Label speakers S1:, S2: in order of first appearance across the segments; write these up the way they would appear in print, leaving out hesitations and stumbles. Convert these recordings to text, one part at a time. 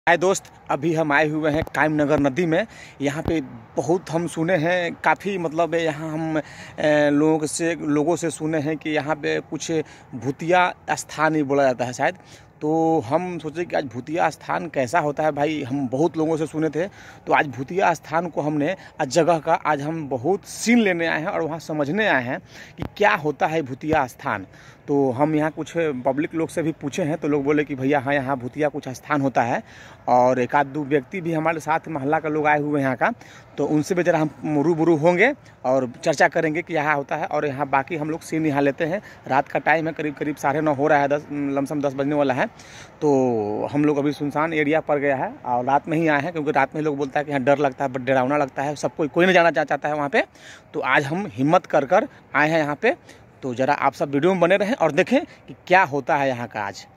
S1: हाय दोस्त, अभी हम आए हुए हैं कायम नगर नदी में। यहाँ पे बहुत हम सुने हैं, काफ़ी मतलब यहाँ हम लोगों से सुने हैं कि यहाँ पे कुछ भूतिया स्थान ही बोला जाता है शायद। तो हम सोचे कि आज भूतिया स्थान कैसा होता है भाई, हम बहुत लोगों से सुने थे। तो आज भूतिया स्थान को हमने आज जगह का आज हम बहुत सीन लेने आए हैं और वहाँ समझने आए हैं कि क्या होता है भूतिया स्थान। तो हम यहाँ कुछ पब्लिक लोग से भी पूछे हैं तो लोग बोले कि भैया हाँ, यहाँ भूतिया कुछ स्थान होता है। और एक आध दो व्यक्ति भी हमारे साथ मोहल्ला का लोग आए हुए हैं यहाँ का, तो उनसे भी ज़रा हम रूबरू होंगे और चर्चा करेंगे कि यहाँ होता है। और यहाँ बाकी हम लोग सीन यहाँ लेते हैं। रात का टाइम है, करीब 9:30 हो रहा है, 10 लमसम 10 बजने वाला है। तो हम लोग अभी सुनसान एरिया पड़ गया है और रात में ही आए हैं, क्योंकि रात में लोग बोलता है कि यहाँ डर लगता है, डरावना लगता है, सब कोई नहीं जाना चाहता है वहाँ पे। तो आज हम हिम्मत कर आए हैं यहाँ पे। तो ज़रा आप सब वीडियो में बने रहें और देखें कि क्या होता है यहाँ का आज।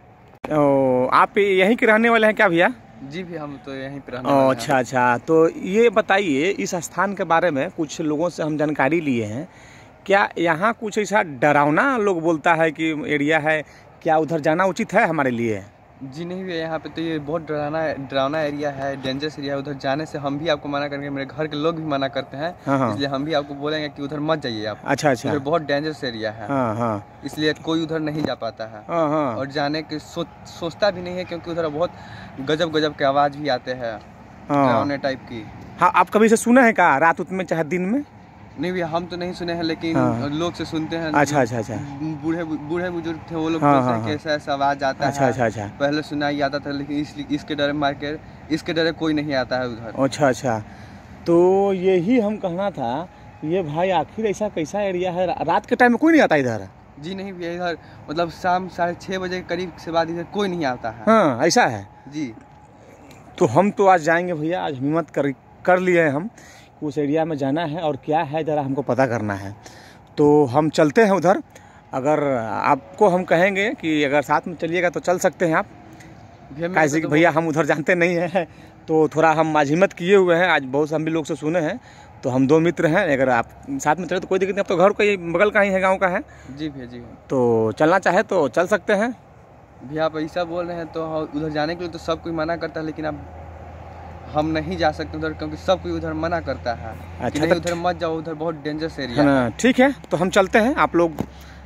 S1: आप यहीं के रहने वाले हैं क्या भैया?
S2: जी भी, हम तो यहीं पर रहने वाले हैं।
S1: अच्छा। तो ये बताइए, इस स्थान के बारे में कुछ लोगों से हम जानकारी लिए हैं। क्या यहाँ कुछ ऐसा डरावना लोग बोलता है कि एरिया है, क्या उधर जाना उचित है हमारे लिए?
S2: जी नहीं भैया, यहाँ पे तो ये बहुत डरावना एरिया है, डेंजरस एरिया है। उधर जाने से हम भी आपको मना करेंगे, मेरे घर के लोग भी मना करते हैं।
S1: हाँ।
S2: इसलिए हम भी आपको बोलेंगे कि उधर मत जाइए आप।
S1: अच्छा।
S2: उधर बहुत डेंजरस एरिया है।
S1: हाँ।
S2: इसलिए कोई उधर नहीं जा पाता है।
S1: हाँ।
S2: और जाने की सोचता भी नहीं है, क्योंकि उधर बहुत गजब के आवाज़ भी आते हैं, डरावने टाइप की।
S1: हाँ, आप कभी से सुना है क्या रात में चाहे दिन में?
S2: नहीं भैया, हम तो नहीं सुने हैं, लेकिन लोग से सुनते हैं।
S1: अच्छा।
S2: बूढ़े बुजुर्ग थे, वो लोग
S1: हाँ,
S2: बोलते हैं कि ऐसा आवाज आता है।
S1: अच्छा।
S2: पहले सुनाई आता था, लेकिन इसके डरे कोई नहीं आता है उधर।
S1: अच्छा। तो यही हम कहना था, ये भाई आखिर ऐसा कैसा एरिया है, रात के टाइम में कोई नहीं आता इधर?
S2: जी नहीं भैया, इधर मतलब शाम 6:30 बजे के करीब से बाद इधर कोई नहीं आता है।
S1: हाँ, ऐसा है
S2: जी।
S1: तो हम तो आज जाएंगे भैया, आज हिम्मत कर लिए हैं हम, उस एरिया में जाना है और क्या है ज़रा हमको पता करना है। तो हम चलते हैं उधर। अगर आपको हम कहेंगे कि अगर साथ में चलिएगा तो चल सकते हैं आप, कैसे कि भैया हम उधर जानते नहीं हैं। तो थोड़ा हम आज हिम्मत किए हुए हैं, आज बहुत हम भी लोग से सुने हैं। तो हम दो मित्र हैं, अगर आप साथ में चले तो कोई दिक्कत नहीं। आप तो घर का बगल का ही है, गाँव का है।
S2: जी भैया जी।
S1: तो चलना चाहे तो चल सकते हैं
S2: भैया। आप ऐसा बोल रहे हैं तो उधर जाने के लिए तो सब कोई मना करता है, लेकिन अब हम नहीं जा सकते उधर, क्योंकि सब कोई उधर मना करता है।
S1: अच्छा,
S2: नहीं उधर मत जाओ, उधर बहुत डेंजरस एरिया
S1: है। ठीक है, तो हम चलते हैं, आप लोग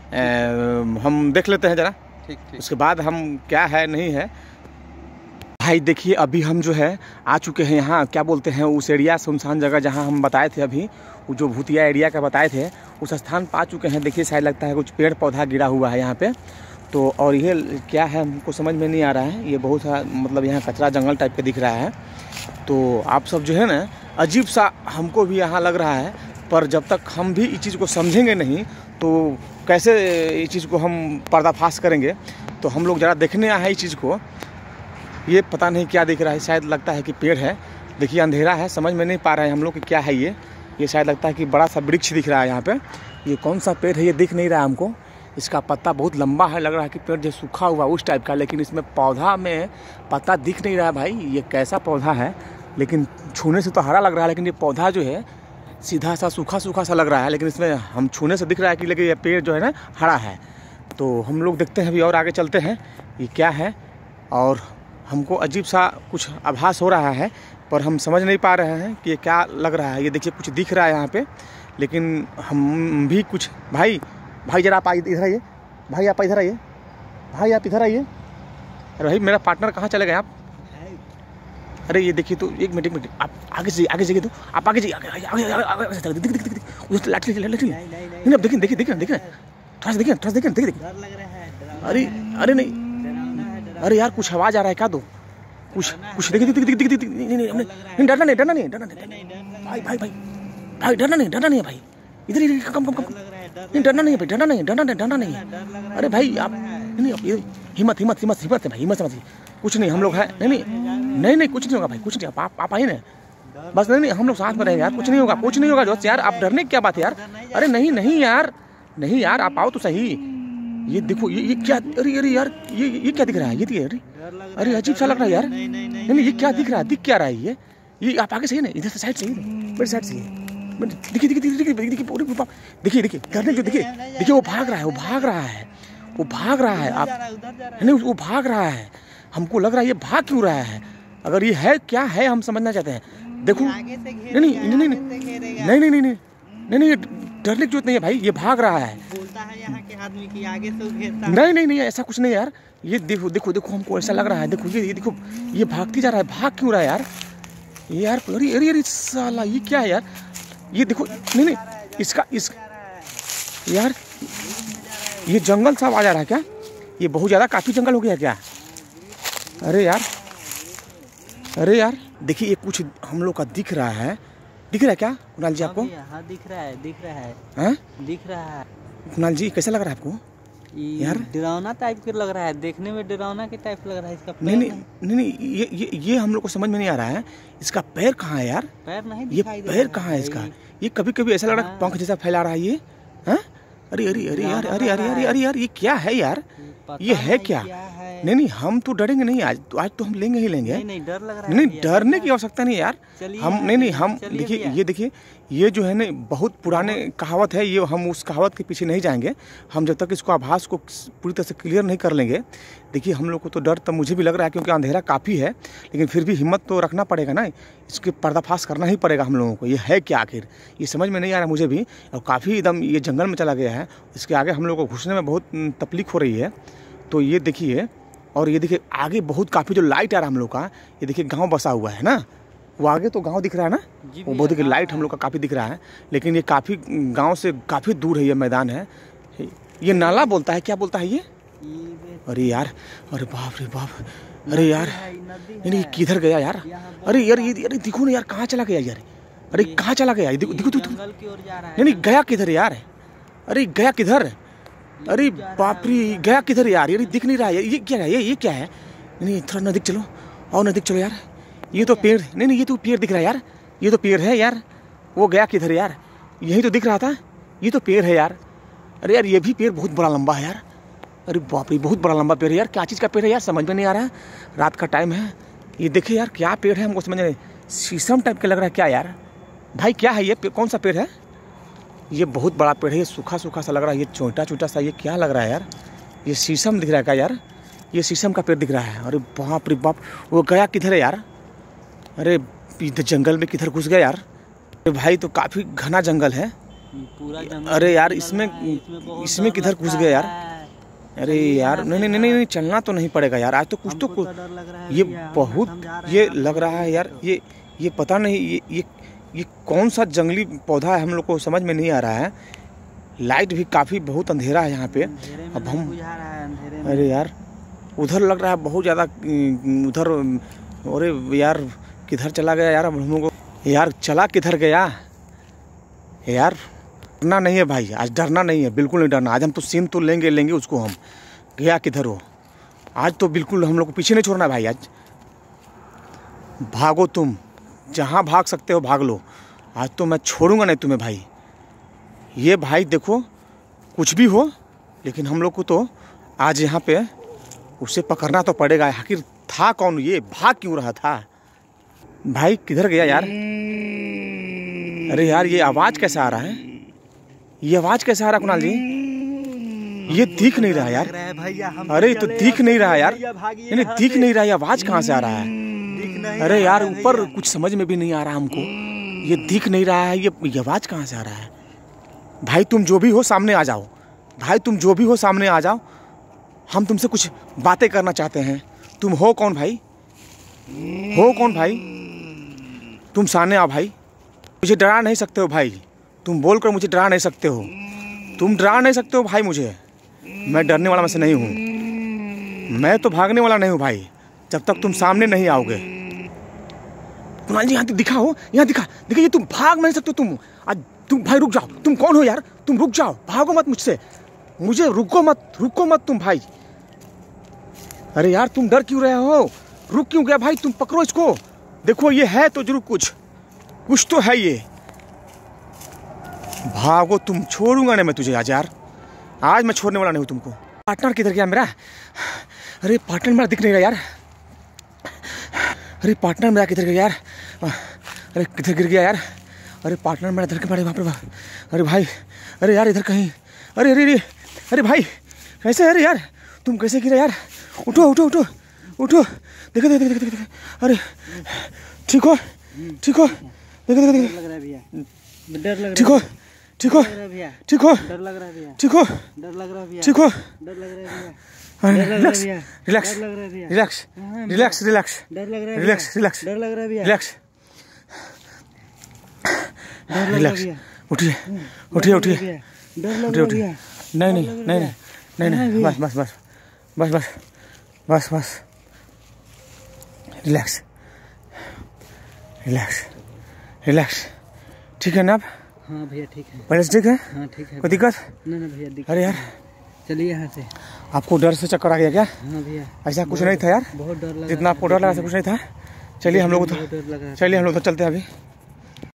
S1: हम देख लेते हैं ज़रा।
S2: ठीक।
S1: उसके बाद हम क्या है नहीं है। भाई देखिए, अभी हम जो है आ चुके हैं यहाँ, क्या बोलते हैं उस एरिया, सुनसान जगह जहाँ हम बताए थे अभी, वो जो भूतिया एरिया का बताए थे, उस स्थान पर आ चुके हैं। देखिए शायद लगता है कुछ पेड़ पौधा गिरा हुआ है यहाँ पे। तो और ये क्या है हमको समझ में नहीं आ रहा है। ये बहुत सा मतलब यहाँ कचरा जंगल टाइप का दिख रहा है। तो आप सब जो है ना, अजीब सा हमको भी यहाँ लग रहा है। पर जब तक हम भी इस चीज़ को समझेंगे नहीं तो कैसे इस चीज़ को हम पर्दाफाश करेंगे। तो हम लोग ज़रा देखने आए हैं इस चीज़ को। ये पता नहीं क्या दिख रहा है, शायद लगता है कि पेड़ है। देखिए अंधेरा है, समझ में नहीं पा रहे हैं हम लोग कि क्या है ये शायद लगता है कि बड़ा सा वृक्ष दिख रहा है यहाँ पे। ये कौन सा पेड़ है ये दिख नहीं रहा हमको। इसका पत्ता बहुत लंबा है, लग रहा है कि पेड़ जो सूखा हुआ उस टाइप का, लेकिन इसमें पौधा में पत्ता दिख नहीं रहा है। भाई ये कैसा पौधा है, लेकिन छूने से तो हरा लग रहा है, लेकिन ये पौधा जो है सीधा सा सूखा सा लग रहा है, लेकिन इसमें हम छूने से दिख रहा है कि लेकिन ये पेड़ जो है ना हरा है। तो हम लोग देखते हैं अभी और आगे चलते हैं ये क्या है। और हमको अजीब सा कुछ आभास हो रहा है, पर हम समझ नहीं पा रहे हैं कि ये क्या लग रहा है। ये देखिए कुछ दिख रहा है यहाँ पे, लेकिन हम भी कुछ भाई जरा आप इधर आइए। भाई आप इधर आइए। भाई आप इधर आइए। अरे भाई मेरा पार्टनर कहाँ चले गए आप? अरे ये देखिए, तो एक मिनट आप आगे जाइए। तो आप आगे जाइए, आगे उधर लाठी नहीं, अब देखिए थोड़ा सा देखिए। अरे नहीं, अरे यार कुछ आवाज आ रहा है क्या? दो कुछ देखिए। नहीं डरना नहीं भाई, डरना नहीं है भाई। इधर कम नहीं, डरना नहीं है, डरना नहीं। अरे भाई आप नहीं, हिम्मत है भाई, हिम्मत समझिए। कुछ नहीं, हम लोग हैं। नहीं कुछ नहीं होगा भाई, कुछ नहीं। आप आइए ना बस। नहीं हम लोग साथ में रहेंगे यार, कुछ नहीं होगा दोस्त यार। आप डरने की क्या बात है यार? अरे नहीं यार आप आओ तो सही। ये देखो ये क्या, अरे यार ये क्या दिख रहा है? ये अरे अजीब सा लग रहा है यार। नहीं ये क्या दिख रहा है? दिख क्या रहा है ये आप आगे सही ना, इधर से साइड से, मेरी साइड से देखिए। करने जो देखिए वो भाग रहा है। आप नहीं, वो भाग रहा है। हमको लग रहा है ये भाग क्यों रहा है। अगर ये है क्या है हम समझना चाहते हैं। देखो
S3: आगे से घेर
S1: नहीं
S3: लिया,
S1: नहीं नहीं
S3: आगे से घेरेगा।
S1: नहीं नहीं नहीं नहीं नहीं नहीं, ये डरने की जरूरत नहीं है भाई, ये भाग रहा है।
S3: बोलता है यहाँ के आदमी की आगे से घेरता है।
S1: नहीं नहीं नहीं ऐसा कुछ नहीं यार, ये देखो देखो देखो हमको ऐसा लग रहा है। देखो ये देखो ये भागती जा रहा है, भाग क्यों रहा है यार ये यार। अरे अरे अरे साला ये क्या है यार, ये देखो नहीं नहीं इसका इस यार ये जंगल सा आवाज आ रहा है क्या, ये बहुत ज़्यादा काफ़ी जंगल हो गया क्या। अरे यार देखिए ये कुछ हम लोग का दिख रहा है, दिख रहा है क्या कुणाल जी आपको।
S3: हाँ दिख रहा है, दिख रहा है,
S1: हैं
S3: दिख रहा है।
S1: कुणाल जी कैसा लग रहा है आपको यार।
S3: डरावना टाइप के लग रहा है, देखने में डरावना के टाइप लग रहा है। इसका
S1: नहीं नहीं नहीं नहीं ये हम लोग को समझ में नहीं आ रहा है, इसका पैर कहाँ है यार,
S3: पैर नहीं
S1: ये
S3: दिखाई दे
S1: पैर
S3: रहा
S1: कहाँ है इसका। ये कभी कभी ऐसा लग रहा है पंख जैसा फैला रहा है ये। हैं अरे अरे अरे यार अरे अरे अरे अरे यार ये क्या है यार, ये है क्या। नहीं नहीं हम तो डरेंगे नहीं, आज तो हम लेंगे ही लेंगे।
S3: नहीं डर लग रहा है।
S1: नहीं डरने की आवश्यकता नहीं यार, हम नहीं हम देखिए ये जो है ना बहुत पुराने कहावत है ये, हम उस कहावत के पीछे नहीं जाएंगे। हम जब तक इसको आभास को पूरी तरह से क्लियर नहीं कर लेंगे। देखिए हम लोग को तो डर तो मुझे भी लग रहा है क्योंकि अंधेरा काफ़ी है, लेकिन फिर भी हिम्मत तो रखना पड़ेगा ना, इसके पर्दाफाश करना ही पड़ेगा हम लोगों को। ये है क्या आखिर, ये समझ में नहीं आ रहा मुझे भी। और काफ़ी एकदम ये जंगल में चला गया है, इसके आगे हम लोग को घुसने में बहुत तकलीफ हो रही है। तो ये देखिए, और ये देखिए आगे बहुत काफ़ी जो लाइट आ रहा है हम लोग का, ये देखिए गांव बसा हुआ है ना, वो आगे तो गांव दिख रहा है ना, वो बहुत देखिए लाइट हम लोग का काफ़ी दिख रहा है, लेकिन ये काफ़ी गांव से काफ़ी दूर है, ये मैदान है। ये नाला बोलता है, क्या बोलता है ये। अरे यार अरे बाप रे बाप, अरे यार नहीं किधर गया यार। अरे यार ये अरे देखो ना यार कहाँ चला गया यार, अरे कहाँ चला गया, देखो देखो देखो नहीं गया किधर यार, अरे गया किधर, अरे बाप रे गया किधर यार, ये दिख नहीं रहा है। ये क्या है, ये क्या है। नहीं थोड़ा नजदीक चलो और नजदीक चलो यार, ये तो पेड़ नहीं ये तो पेड़ दिख रहा है यार, ये तो पेड़ है यार। वो गया किधर यार, यही तो दिख रहा था, ये तो पेड़ है यार। अरे यार ये भी पेड़ बहुत बड़ा लंबा है यार, अरे बाप रे बहुत बड़ा लंबा पेड़ है यार। क्या चीज़ का पेड़ है यार समझ में नहीं आ रहा है, रात का टाइम है। ये देखिए यार क्या पेड़ है, हमको समझ नहीं, शीशम टाइप का लग रहा है क्या यार। भाई क्या है ये, कौन सा पेड़ है। ये बहुत बड़ा पेड़ है, ये सूखा सूखा सा लग रहा है, ये छोटा छोटा सा, ये क्या लग रहा है यार। ये शीशम दिख रहा है क्या यार, ये शीशम का पेड़ दिख रहा है। अरे बाप रे बाप, वो गया किधर है यार, अरे इधर जंगल में किधर घुस गया यार। अरे भाई तो काफ़ी घना जंगल है
S3: पूरा जंगल।
S1: अरे यार इसमें किधर घुस गया यार। अरे यार नहीं नहीं नहीं चलना तो नहीं पड़ेगा यार, आज तो कुछ तो ये बहुत ये लग रहा है यार, ये पता नहीं ये कौन सा जंगली पौधा है, हम लोग को समझ में नहीं आ रहा है। लाइट भी काफ़ी बहुत अंधेरा है यहाँ पे। अब हम अरे यार उधर लग रहा है बहुत ज़्यादा उधर, अरे यार किधर चला गया यार, अब हम लोग को यार चला किधर गया यार। डरना नहीं है भाई, आज डरना नहीं है, बिल्कुल नहीं डरना। आज हम तो सीन तो लेंगे उसको, हम गया किधर हो, आज तो बिल्कुल हम लोग को पीछे नहीं छोड़ना भाई। आज भागो तुम, जहाँ भाग सकते हो भाग लो, आज तो मैं छोड़ूंगा नहीं तुम्हें भाई। ये भाई देखो कुछ भी हो, लेकिन हम लोग को तो आज यहाँ पे उसे पकड़ना तो पड़ेगा। आखिर था कौन, ये भाग क्यों रहा था भाई, किधर गया यार। अरे यार ये आवाज़ कैसा आ रहा है, ये आवाज़ कैसा आ रहा है कुणाल जी, ये दिख नहीं रहा यार। अरे तो दिख नहीं रहा यार, नहीं दिख नहीं रहा, ये आवाज़ कहाँ से आ रहा है। अरे यार ऊपर कुछ समझ में भी नहीं आ रहा हमको, ये दिख नहीं रहा है, ये आवाज़ कहाँ से आ रहा है। भाई तुम जो भी हो सामने आ जाओ, भाई तुम जो भी हो सामने आ जाओ, हम तुमसे कुछ बातें करना चाहते हैं। तुम हो कौन भाई, हो कौन भाई, तुम सामने आओ भाई, मुझे डरा नहीं सकते हो भाई, तुम बोलकर मुझे डरा नहीं सकते हो, तुम डरा नहीं सकते हो भाई मुझे। मैं डरने वाला में से नहीं हूँ, मैं तो भागने वाला नहीं हूँ भाई, जब तक तुम सामने नहीं आओगे। कुणाल जी यहाँ दिखाओ, यहाँ देखिए ये तुम भाग नहीं सकते, तुम भाई रुक जाओ, तुम कौन हो यार, तुम रुक जाओ, भागो मत मुझसे, मुझे रुको मत तुम भाई। अरे यार तुम डर क्यों रहे हो, रुक क्यों गया भाई, तुम पकड़ो इसको, देखो ये है तो जरूर कुछ तो है ये। भागो तुम, छोड़ूंगा नहीं मैं तुझे आज यार, आज मैं छोड़ने वाला नहीं हूँ तुमको। पार्टनर किधर गया मेरा, अरे पार्टनर मेरा दिख नहीं रहा यार, अरे पार्टनर मेरा किधर गया यार, अरे किधर गिर गया यार, अरे पार्टनर मेरा इधर के मारे, बाप रे बाप। अरे भाई अरे यार इधर कहीं, अरे अरे अरे अरे भाई कैसे, अरे यार तुम कैसे गिरे यार, उठो उठो, देखो देखो देखो देखो, अरे ठीक हो, ठीक हो, देखो देखो देखो,
S3: लग रहा है भैया, डर लग
S1: ठीक हो, ठीक हो,
S3: भैया,
S1: ठीक हो,
S3: डर लग रहा है भैया,
S1: ठीक हो,
S3: डर लग रहा है भैया,
S1: ठीक हो,
S3: डर लग रहा है भैया,
S1: रिलैक्स
S3: भैया,
S1: रिलैक्स
S3: डर लग रहा है भैया,
S1: रिलैक्स
S3: हाँ,
S1: रिलैक्स रिलैक्स
S3: डर लग रहा है
S1: रिलैक्स रिलैक्स
S3: डर लग रहा है भैया,
S1: रिलैक्स
S3: डर लग रहा है
S1: रिलैक्स,
S3: भैया,
S1: उठिए उठिए उठिए,
S3: डर लग
S1: उठिए
S3: रहा है
S1: उठिए,
S3: भैया,
S1: नहीं नहीं नहीं नहीं नहीं नहीं, बस बस बस बस बस बस बस, रिलैक्स रिलैक्स रिलैक्स, ठीक है ना आप?
S3: हाँ भैया ठीक है,
S1: पहले से ठीक है?
S3: हाँ ठीक है,
S1: कोई दिक्कत?
S3: नहीं नहीं भैया दिक्कत
S1: अरे यार,
S3: चलिए यहाँ से,
S1: आपको डर से चक्कर आ गया क्या?
S3: हाँ भैया,
S1: ऐसा कुछ नहीं था यार,
S3: बहुत डर लग रहा
S1: जितना आपको डर लगा ऐसा कुछ नहीं था। चलिए हम लोग
S3: बहुत डर लग रहा है,
S1: चलिए हम लोग तो चलते हैं अभी।